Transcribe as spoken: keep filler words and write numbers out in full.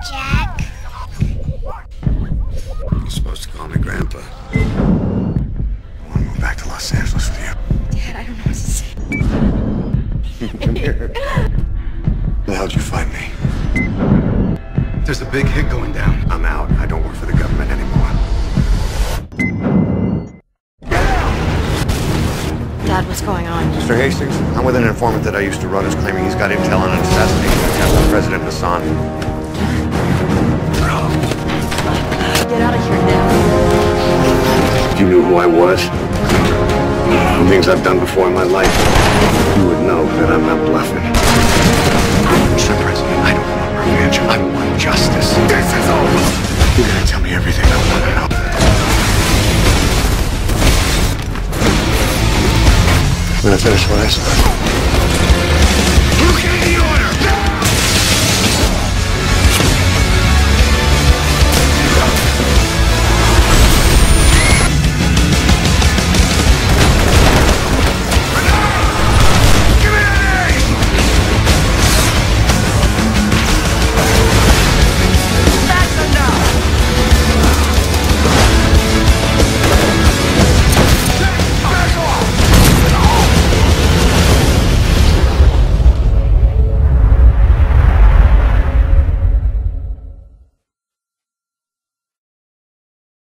Jack? You're supposed to call me Grandpa. I want to move back to Los Angeles with you. Dad, I don't know what to say. Come here. Where the hell did you find me? There's a big hit going down. I'm out. I don't work for the government anymore. Dad, what's going on? Mister Hastings, I'm with an informant that I used to run who's claiming he's got intel on an assassination attempt on President Hassan. Get out of here now. If you knew who I was, the things I've done before in my life, you would know that I'm not bluffing. Mister President, I don't want revenge. I want justice. This is over. You gotta tell me everything I want to know. I'm gonna finish what I started.